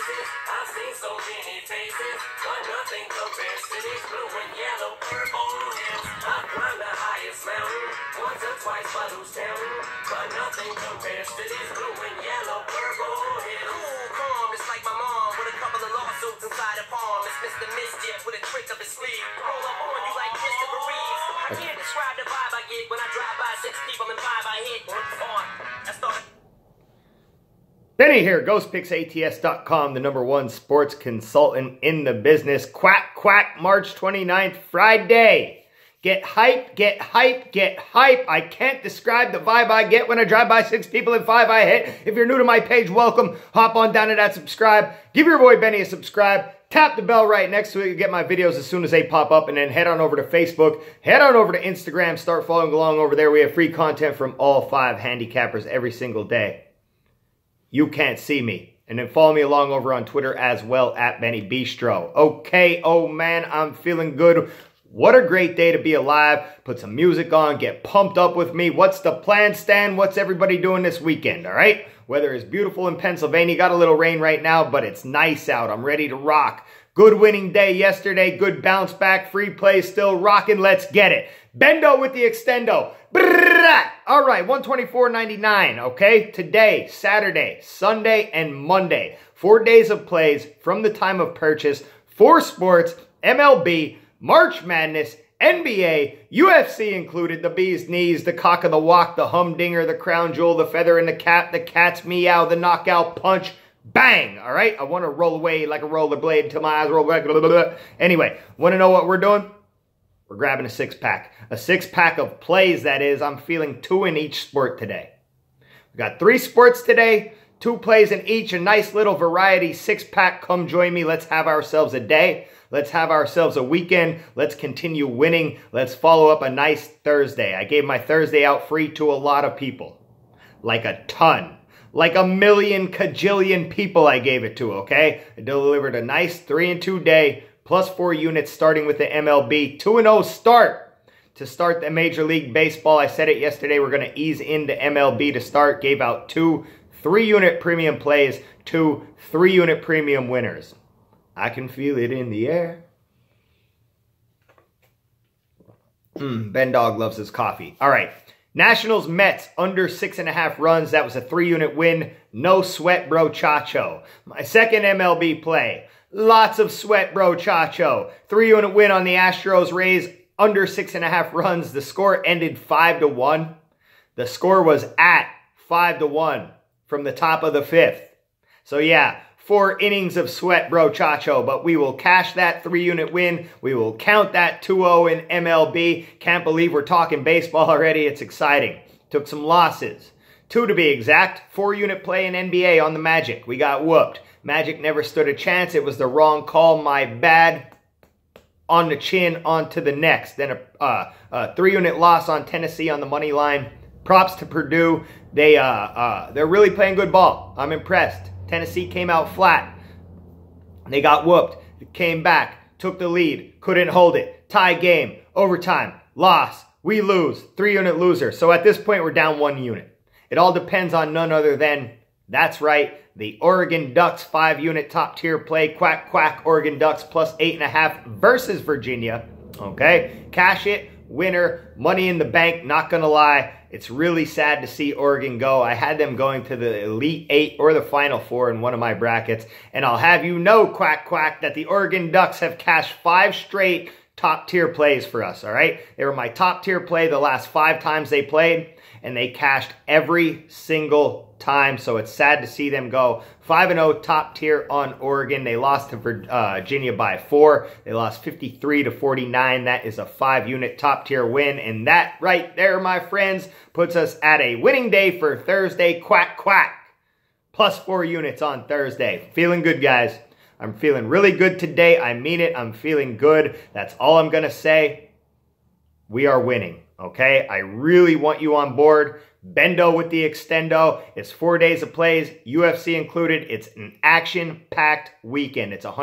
places. I've seen so many faces, but nothing compares to these blue and yellow purple hills. I've climbed the highest mountain once or twice by loose town, but nothing compares to these blue and yellow purple hills. Cool, calm, it's like my mom with a couple of lawsuits inside her palm. It's Mr. Mischief with a trick up his sleeve. Roll up on you like Christopher Reeves. I can't describe the vibe I get when I drive by 6 people and 5 I hit. That's the Benny here, GhostPicksATS.com, the #1 sports consultant in the business. Quack, quack, March 29th, Friday. Get hype, get hype, get hype. I can't describe the vibe I get when I drive by 6 people and 5 I hit. If you're new to my page, welcome. Hop on down to that subscribe. Give your boy Benny a subscribe. Tap the bell right next to it. You get my videos as soon as they pop up. And then head on over to Facebook. Head on over to Instagram. Start following along over there. We have free content from all 5 handicappers every single day. You can't see me. And then follow me along over on Twitter as well at Benny Bistro. Okay, oh man, I'm feeling good. What a great day to be alive. Put some music on, get pumped up with me. What's the plan, Stan? What's everybody doing this weekend, all right? Weather is beautiful in Pennsylvania. Got a little rain right now, but it's nice out. I'm ready to rock. Good winning day yesterday. Good bounce back. Free play still rocking. Let's get it. Bendo with the Extendo. All right, $124.99, okay? Today, Saturday, Sunday, and Monday. 4 days of plays from the time of purchase. 4 sports, MLB, March Madness, NBA, UFC included, the bee's knees, the cock of the walk, the humdinger, the crown jewel, the feather in the cap, the cat's meow, the knockout punch. Bang! All right? I want to roll away like a rollerblade until my eyes roll back. Blah, blah, blah. Anyway, want to know what we're doing? We're grabbing a 6-pack. A 6-pack of plays, that is. I'm feeling 2 in each sport today. We got 3 sports today, 2 plays in each, a nice little variety 6-pack. Come join me. Let's have ourselves a day. Let's have ourselves a weekend. Let's continue winning. Let's follow up a nice Thursday. I gave my Thursday out free to a lot of people. Like a ton. Like a million kajillion people I gave it to, okay? I delivered a nice 3-2 day. Plus 4 units starting with the MLB. 2-0 start to start the Major League Baseball. I said it yesterday. We're going to ease into MLB to start. Gave out 2 3-unit premium plays, 2 3-unit premium winners. I can feel it in the air. Ben Dog loves his coffee. All right. Nationals Mets under 6.5 runs. That was a 3-unit win. No sweat, bro, Chacho. My second MLB play. Lots of sweat, bro, Chacho. 3-unit win on the Astros. Rays under 6.5 runs. The score ended 5-1. The score was at 5-1 from the top of the 5th. So yeah, 4 innings of sweat, bro, Chacho. But we will cash that 3-unit win. We will count that 2-0 in MLB. Can't believe we're talking baseball already. It's exciting. Took some losses. 2 to be exact. 4-unit play in NBA on the Magic. We got whooped. Magic never stood a chance. It was the wrong call. My bad. On the chin, on to the next. Then a 3-unit loss on Tennessee on the money line. Props to Purdue. They're really playing good ball. I'm impressed. Tennessee came out flat. They got whooped. Came back. Took the lead. Couldn't hold it. Tie game. Overtime. Loss. We lose. 3-unit loser. So at this point, we're down 1 unit. It all depends on none other than, that's right, the Oregon Ducks 5-unit top tier play. Quack, quack, Oregon Ducks plus 8.5 versus Virginia. Okay? Cash it. Winner. Money in the bank. Not going to lie. It's really sad to see Oregon go. I had them going to the Elite 8 or the Final 4 in one of my brackets. And I'll have you know, quack, quack, that the Oregon Ducks have cashed 5 straight top tier plays for us, all right? They were my top tier play the last 5 times they played, and they cashed every single time. So it's sad to see them go 5-0 top tier on Oregon. They lost to Virginia by 4. They lost 53-49. That is a 5-unit top tier win. And that right there, my friends, puts us at a winning day for Thursday. Quack, quack. Plus 4 units on Thursday. Feeling good, guys. I'm feeling really good today. I mean it. I'm feeling good. That's all I'm going to say. We are winning, okay? I really want you on board. Bendo with the Extendo. It's 4 days of plays, UFC included. It's an action-packed weekend. It's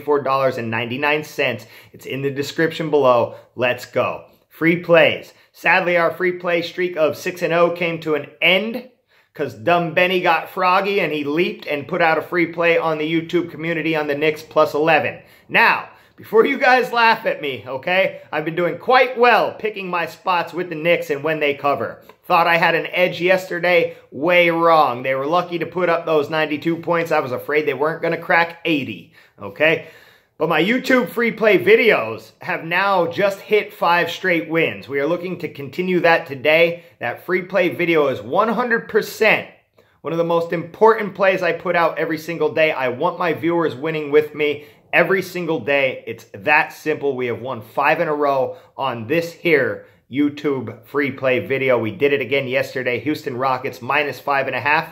$124.99. It's in the description below. Let's go. Free plays. Sadly, our free play streak of 6-0 came to an end because dumb Benny got froggy and he leaped and put out a free play on the YouTube community on the Knicks plus 11. Now, before you guys laugh at me, okay, I've been doing quite well picking my spots with the Knicks and when they cover. Thought I had an edge yesterday, way wrong. They were lucky to put up those 92 points. I was afraid they weren't going to crack 80, okay? But my YouTube free play videos have now just hit 5 straight wins. We are looking to continue that today. That free play video is 100% one of the most important plays I put out every single day. I want my viewers winning with me every single day. It's that simple. We have won 5 in a row on this here YouTube free play video. We did it again yesterday. Houston Rockets minus 5.5.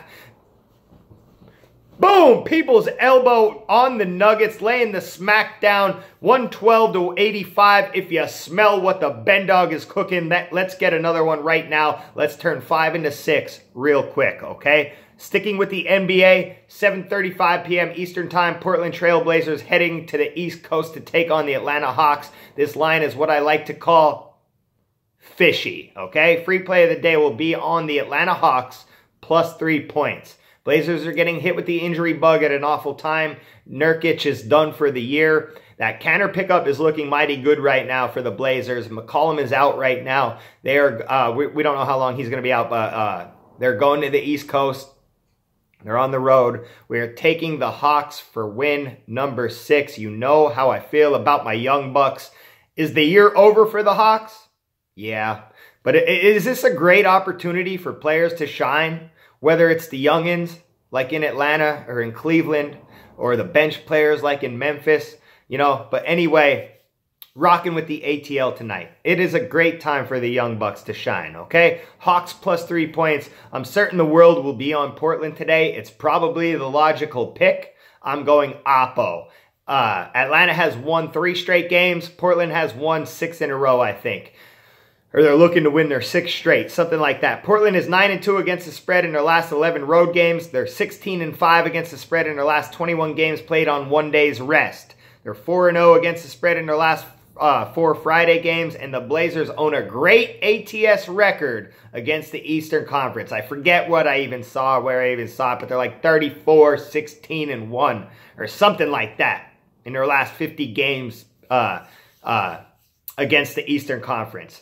Boom! People's elbow on the Nuggets, laying the smack down, 112 to 85. If you smell what the Bendo is cooking, let's get another one right now. Let's turn 5 into 6 real quick, okay? Sticking with the NBA, 7:35 p.m. Eastern Time, Portland Trailblazers heading to the East Coast to take on the Atlanta Hawks. This line is what I like to call fishy, okay? Free play of the day will be on the Atlanta Hawks plus 3 points. Blazers are getting hit with the injury bug at an awful time. Nurkic is done for the year. That Canner pickup is looking mighty good right now for the Blazers. McCollum is out right now. They are we don't know how long he's going to be out, but they're going to the East Coast. They're on the road. We are taking the Hawks for win number 6. You know how I feel about my Young Bucks. Is the year over for the Hawks? Yeah. But is this a great opportunity for players to shine? Whether it's the youngins, like in Atlanta or in Cleveland, or the bench players like in Memphis, you know. But anyway, rocking with the ATL tonight. It is a great time for the Young Bucks to shine, okay? Hawks plus 3 points. I'm certain the world will be on Portland today. It's probably the logical pick. I'm going Oppo. Atlanta has won 3 straight games. Portland has won 6 in a row, I think. Or they're looking to win their 6th straight, something like that. Portland is 9-2 against the spread in their last 11 road games. They're 16-5 against the spread in their last 21 games played on 1 day's rest. They're 4-0 against the spread in their last 4 Friday games, and the Blazers own a great ATS record against the Eastern Conference. I forget what I even saw, where I even saw it, but they're like 34-16-1 or something like that in their last 50 games against the Eastern Conference.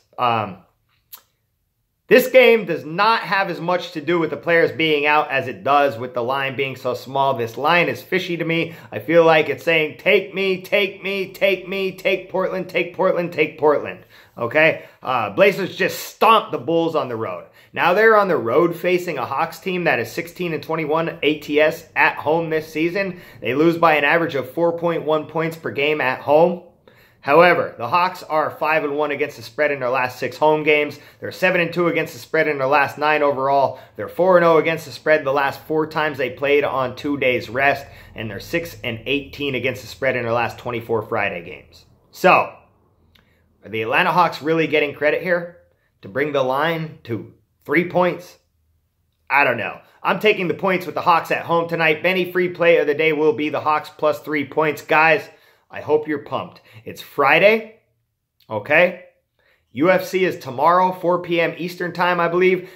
This game does not have as much to do with the players being out as it does with the line being so small. This line is fishy to me. I feel like it's saying, take me, take me, take me, take Portland, take Portland, take Portland. Okay? Blazers just stomped the Bulls on the road. Now they're on the road facing a Hawks team that is 16-21 ATS at home this season. They lose by an average of 4.1 points per game at home. However, the Hawks are 5-1 against the spread in their last 6 home games. They're 7-2 against the spread in their last 9 overall. They're 4-0 against the spread the last 4 times they played on 2 days rest. And they're 6-18 against the spread in their last 24 Friday games. So, are the Atlanta Hawks really getting credit here to bring the line to 3 points? I don't know. I'm taking the points with the Hawks at home tonight. Benny free play of the day will be the Hawks plus 3 points. Guys, I hope you're pumped. It's Friday, okay? UFC is tomorrow, 4 p.m. Eastern Time, I believe.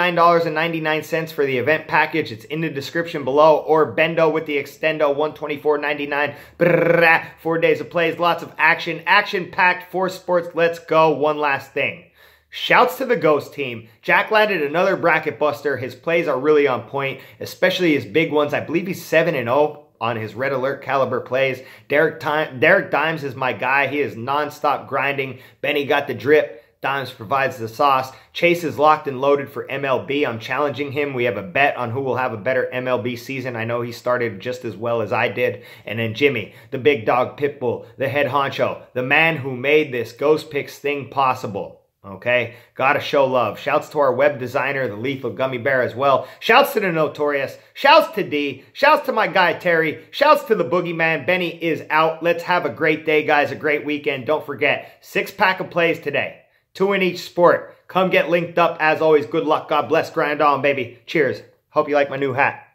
$29.99 for the event package. It's in the description below. Or Bendo with the Extendo, $124.99. 4 days of plays, lots of action. Action-packed, 4 sports. Let's go. One last thing. Shouts to the Ghost team. Jack landed another bracket buster. His plays are really on point, especially his big ones. I believe he's 7-0. On his red alert caliber plays. Derek Dimes is my guy. He is nonstop grinding. Benny got the drip. Dimes provides the sauce. Chase is locked and loaded for MLB. I'm challenging him. We have a bet on who will have a better MLB season. I know he started just as well as I did. And then Jimmy, the big dog Pitbull, the head honcho, the man who made this Ghost Picks thing possible. Okay, gotta show love. Shouts to our web designer, the Lethal Gummy Bear as well. Shouts to the Notorious. Shouts to D. Shouts to my guy Terry. Shouts to the Boogeyman. Benny is out. Let's have a great day, guys. A great weekend. Don't forget, 6-pack of plays today. 2 in each sport. Come get linked up. As always, good luck. God bless. Grind on, baby. Cheers. Hope you like my new hat.